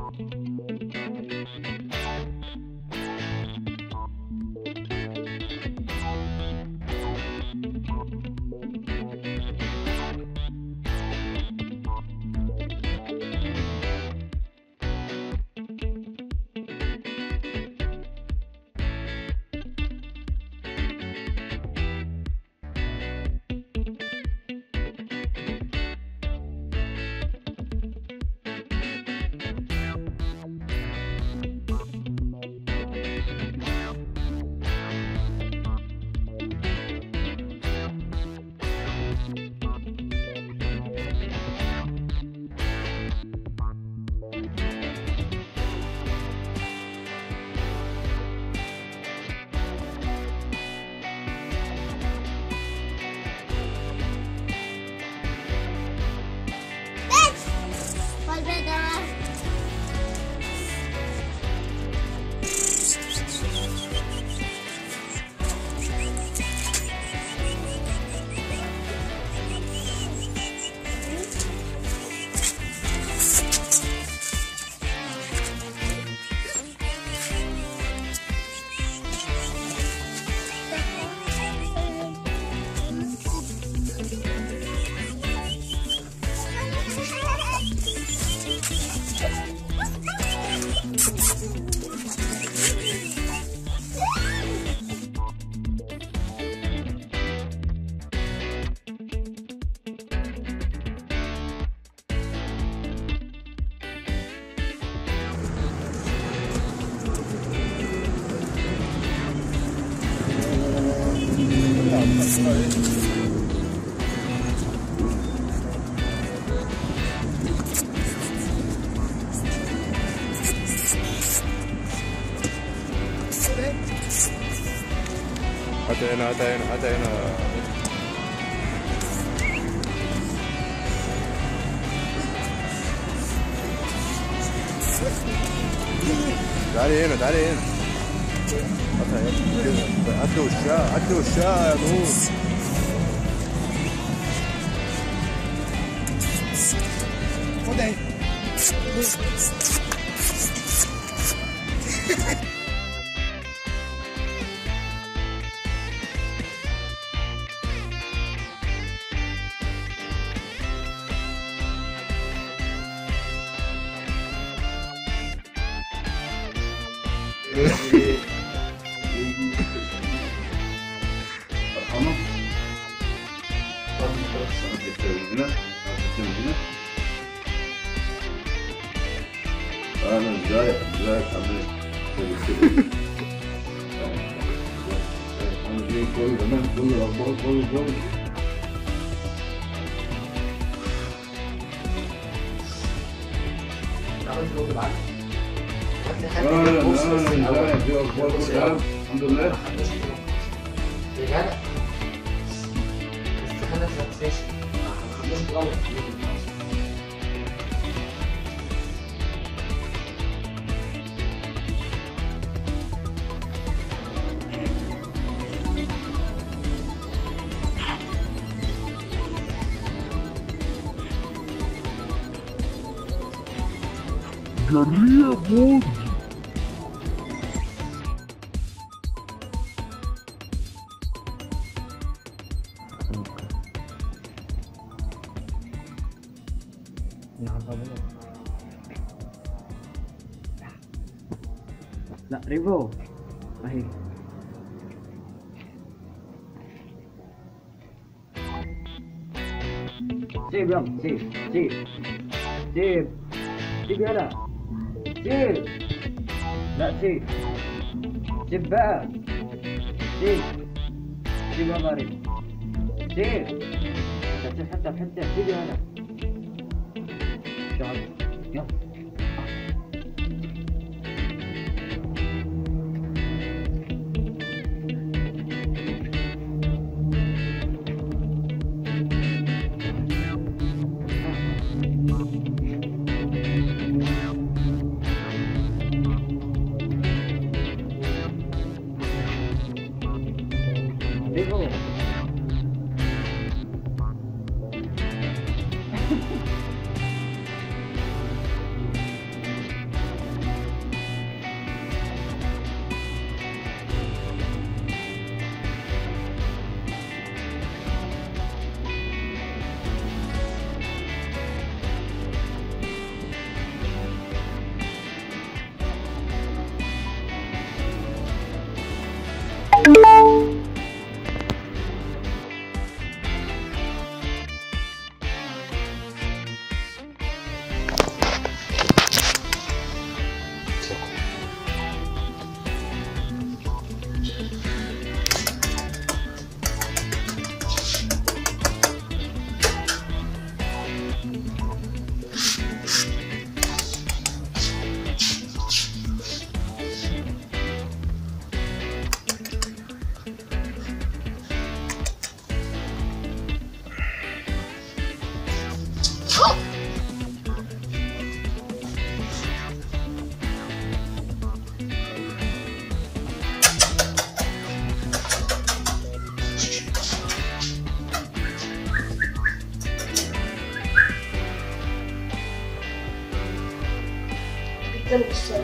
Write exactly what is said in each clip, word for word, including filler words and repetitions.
حتى هنا حتى هنا حتى هنا تعالي هنا تعالي هنا عدوا وشها عدوا وشها يا نور. خد اهي مرحبا. اهلا ازيك ازيك حبيبي. عامل ايه؟ كله تمام، كل الاخبار كله كله. اهلا اهلا ازيك، ايه اخبارك؟ الحمد لله. يا جدع استخدم في الاساس مش غلط. جريء موت. لا ريفو اهي. سيب يلا سيب سيب سيب سيب يلا سيب. لا سيب سيب بقى سيب سيب يلا ريفو سيب. انت بتسيب حتى في حته سيب يلا. يلا يلا استنى استنى.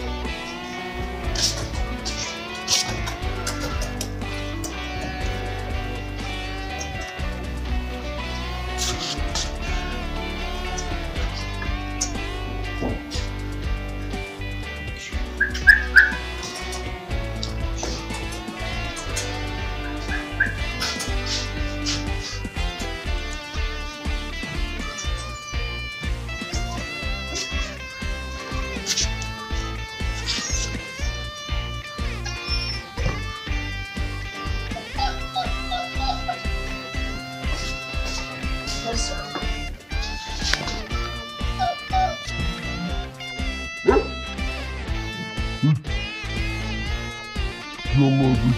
يلا بي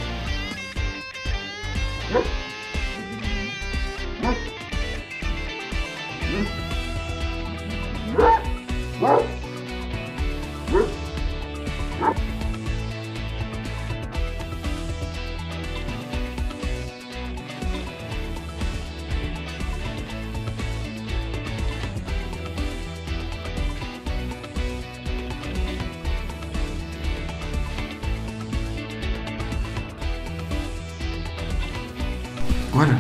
وانا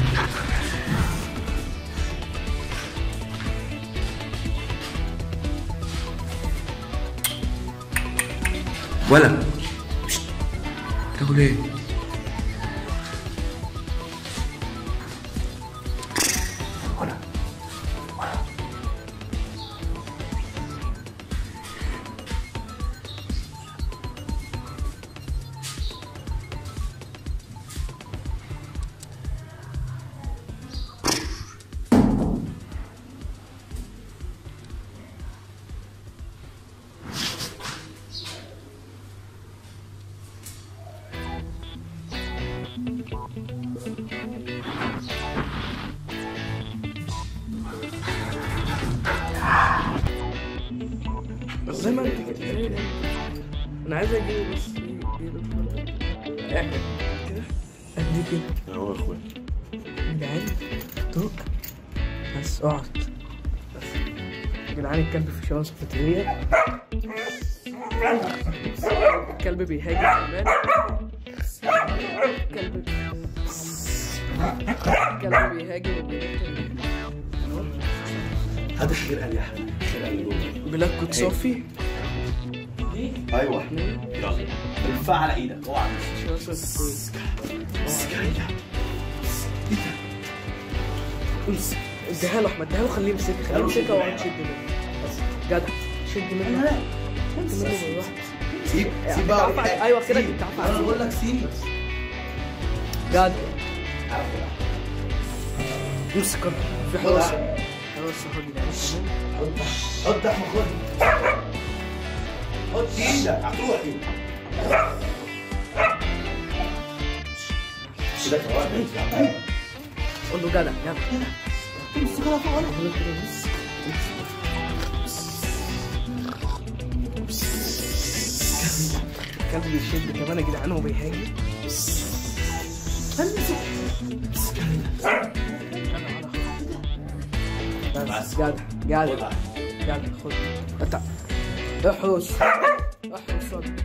ولا تاكل ايه؟ ولا بس زي ما انت كده انا عايز اجيب بس اعمل كده ادي كده اهو يا اخويا. جدعان توك بس اقعد بس يا جدعان الكلب في شوارع صفحتنا. الكلب بيهاجم كمان. الكلب الكلب بيهاجم وبيهاجم. هذا خير قال يا حبيبي خير قال بلاك كوت صافي. ايوه يلا ارفع على ايدك اوعى امسك اديها له احمد اديها له خليه يمسكها خليه يمسكها واقعد تشد منه بس جدع شد منه شد منه بالراحه سيب سيب بقى ايوه كده انت عارف انا بقول لك سيب جدع امسك في حراسه حراسه خد يعني حط احمد خد حط ايدك هتروح ايدك كده كمان قول له جدع جدع امسكها فوق الكلب بيشد كمان يا جدعان وبيهاجم. بس جدع جدع جدع خد قطع احرس احرس صدر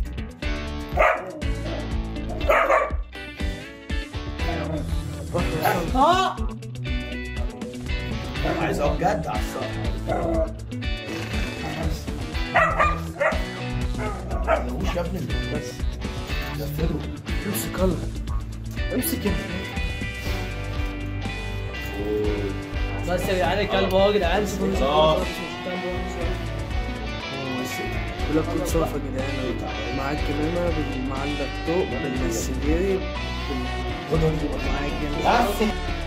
عايز اقف جد على الصف مش يا ابني بس لفله امسك الله امسك يا بس يا جدعان الكلب اهو يا جدعان بلاك كوت صافي يا جدعان مع الكمامه مع اللابتوب بالسجاير مع الجنازه